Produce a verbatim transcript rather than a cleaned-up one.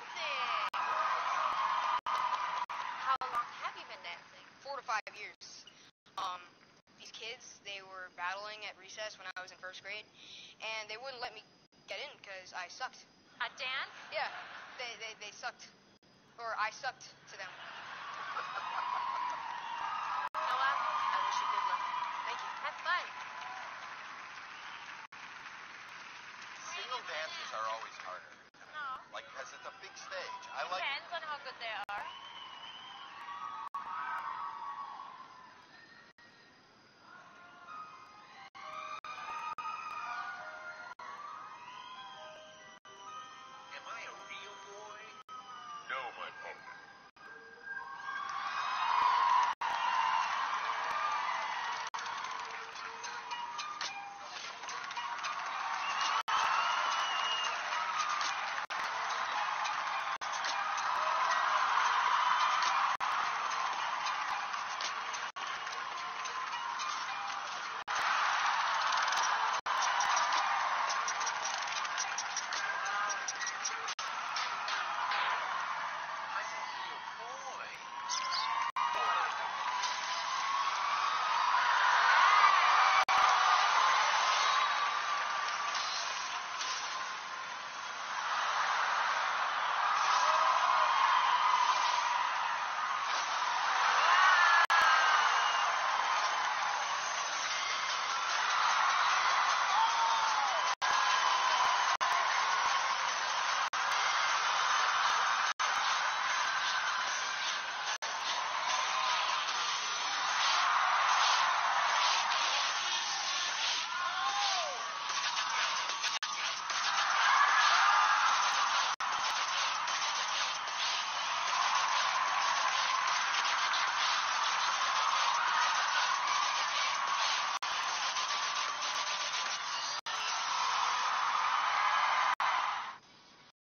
dancing. How long have you been dancing? Four to five years. Um, these kids, they were battling at recess when I was in first grade, and they wouldn't let me get in because I sucked. At dance? Yeah, they, they, they sucked. Or I sucked to them. Noah, I wish you good luck. Thank you. Have fun. Single dances are always harder. No. Like, because it's a big stage. I like Depends on how good they are.